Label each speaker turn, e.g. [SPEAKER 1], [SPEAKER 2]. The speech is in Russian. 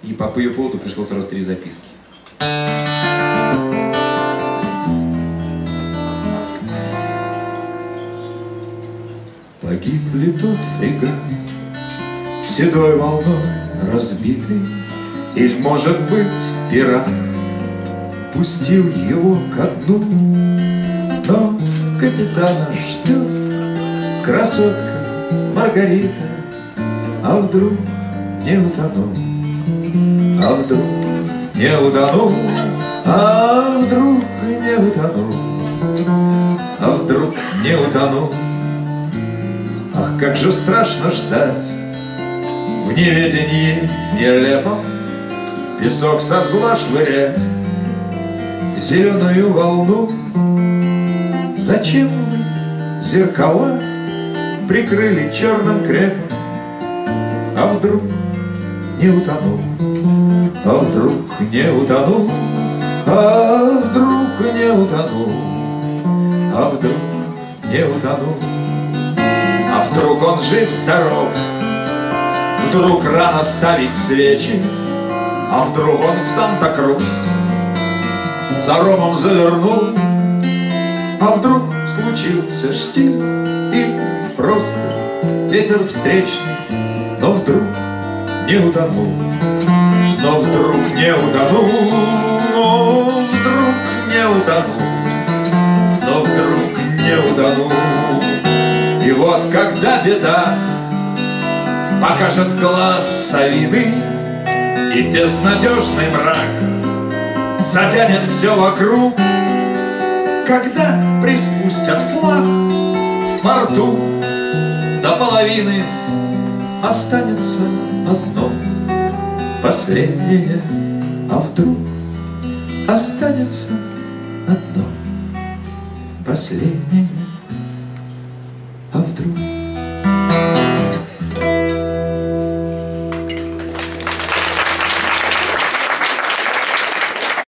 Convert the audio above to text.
[SPEAKER 1] И по ее поводу пришло сразу 3 записки.
[SPEAKER 2] Погиб ли тот фрегат, седой волной разбитый, или, может быть, пират пустил его ко дну? Но капитана ждет красотка Маргарита, а вдруг не утонул, а вдруг не утонул, а вдруг не утонул, а вдруг не утонул. Ах, как же страшно ждать в неведении нелепом, песок со зла швырять, зеленую волну. Зачем мы зеркала прикрыли черным крепом? А вдруг не утонул, а вдруг не утонул, а вдруг не утонул, а вдруг не утонул. А вдруг он жив-здоров, вдруг рано ставить свечи, а вдруг он в Санта-Крус за ромом завернул, а вдруг случился штиль и просто ветер встречный, но вдруг не утонул, но вдруг не утонул, но вдруг не утонул, но вдруг не утонул. И вот когда беда покажет глаз совины, и безнадежный мрак затянет все вокруг, когда приспустят флаг в порту, до половины останется одно последнее, а вдруг останется одно последнее.